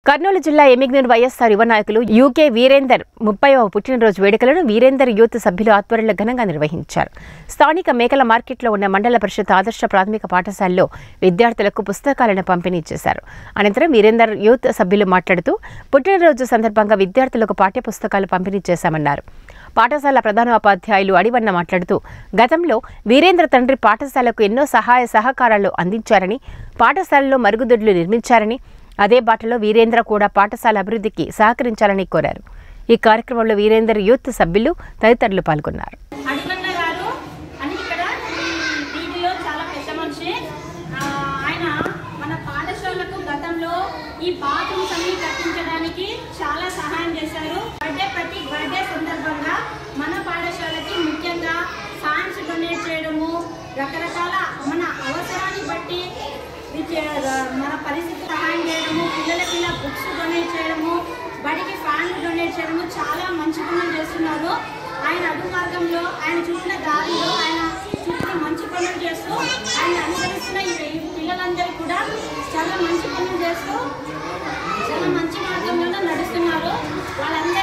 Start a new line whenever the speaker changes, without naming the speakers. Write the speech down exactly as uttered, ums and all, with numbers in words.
కర్నూలు జిల్లా ఎమ్మిగ్నూరు వైఎస్ఆర్ యువ నాయకులు యూకే వీరేందర్ ముప్పైవ పుట్టినరోజు వేడుకలను వీరేందర్ యూత్ సభ్యులు ఆధ్వర్యంలో ఘనంగా నిర్వహించారు. స్థానిక మేకల మార్కెట్లో ఉన్న మండల పరిషత్ ఆదర్శ ప్రాథమిక పాఠశాలలో విద్యార్థులకు పుస్తకాలను పంపిణీ చేశారు. అనంతరం వీరేందర్ యూత్ సభ్యులు మాట్లాడుతూ పుట్టినరోజు సందర్భంగా విద్యార్థులకు పాఠ్య పుస్తకాలు పంపిణీ చేశామన్నారు. పాఠశాల ప్రధానోపాధ్యాయులు అడివన్న మాట్లాడుతూ గతంలో వీరేంద్ర తండ్రి పాఠశాలకు ఎన్నో సహాయ సహకారాలు అందించారని, పాఠశాలలో మరుగుదొడ్లు నిర్మించారని, అదే బాటలో వీరేంద్ర కూడా పాఠశాల అభివృద్ధికి సహకరించాలని కోరారు. ఈ కార్యక్రమంలో వీరేందర్ యూత్ సభ్యులు తదితరులు పాల్గొన్నారు.
ఈ బాత్రూమ్స్ అన్ని కట్టించడానికి చాలా సహాయం చేశారు. బర్త్డే ప్రతి బర్త్డే సందర్భంగా మన పాఠశాలకి ముఖ్యంగా ఫ్యాన్స్ డొనేట్ చేయడము, రకరకాల మన అవసరాన్ని బట్టి మన పరిస్థితి సహాయం చేయడము, పిల్లలకి ఇలా బుక్స్ డొనేట్ చేయడము, బడికి ఫ్యాన్లు డొనేట్ చేయడము చాలా మంచి పనులు చేస్తున్నారు. ఆయన అడుగు మార్గంలో ఆయన చూసిన దారిలో ఆయన చూసిన మంచి పనులు చేస్తూ ఆయన అనుసరిస్తున్న ఈ పిల్లలందరూ కూడా చాలా మంచి పనులు చేస్తూ చాలా మంచి మార్గంలో నడుస్తున్నారు. వాళ్ళందరూ